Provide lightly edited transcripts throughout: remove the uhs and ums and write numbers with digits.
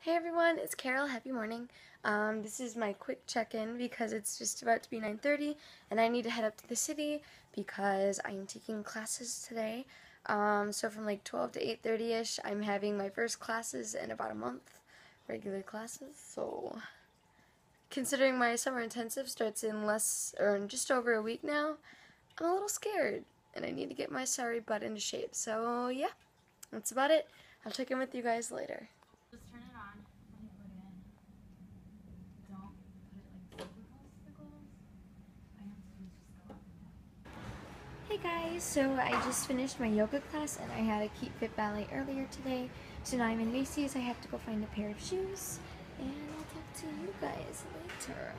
Hey everyone, it's Carol. Happy morning. This is my quick check-in because it's just about to be 9:30 and I need to head up to the city because I'm taking classes today. So from like 12 to 8:30ish, I'm having my first classes in about a month, regular classes. So considering my summer intensive starts in in just over a week now, I'm a little scared and I need to get my sorry butt into shape. So yeah, that's about it. I'll check in with you guys later. Just turn it on when you put it in. Don't put it like super close to the gloves. I have to just go up and down. Hey guys, so I just finished my yoga class and I had a Keep Fit ballet earlier today. So now I'm in Macy's. I have to go find a pair of shoes and I'll talk to you guys later.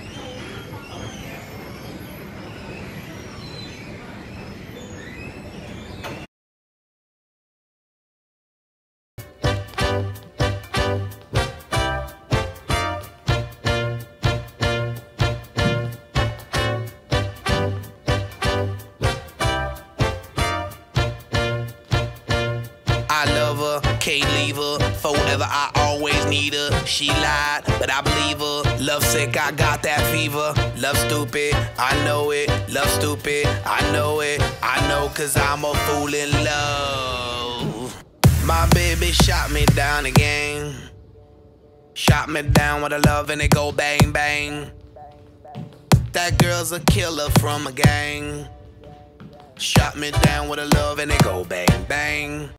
I love her, can't leave her. Forever, I always need her. She lied, but I believe her. Love sick, I got that fever. Love stupid, I know it. Love stupid, I know it. I know, cause I'm a fool in love. My baby shot me down again. Shot me down with a love and it go bang bang. That girl's a killer from a gang. Shot me down with a love and it go bang bang.